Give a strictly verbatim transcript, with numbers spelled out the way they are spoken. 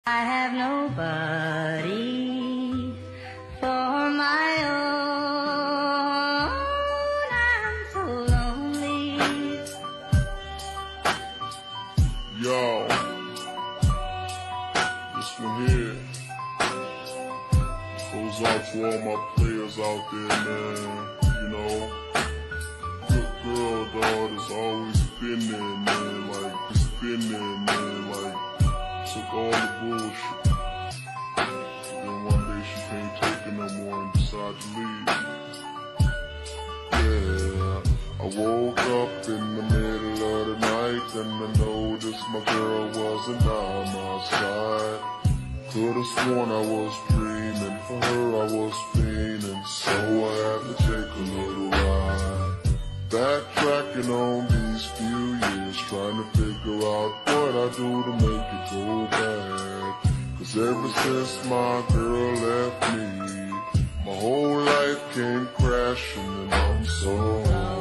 I have nobody for my own. I'm so lonely. Yo, this one here goes out to all my players out there, man. You know, good girl, dog, has always been there, man. Like, it's been there, man. Like, took all the bullshit. And then one day she can't take it no more and decided to leave. Yeah, I woke up in the middle of the night and I noticed my girl wasn't by my side. Could've sworn I was dreaming, for her I was fiending, so I had to take a little ride. Backtracking on these few years, trying to figure out what I do to make it go bad. Cause ever since my girl left me, my whole life came crashing and I'm so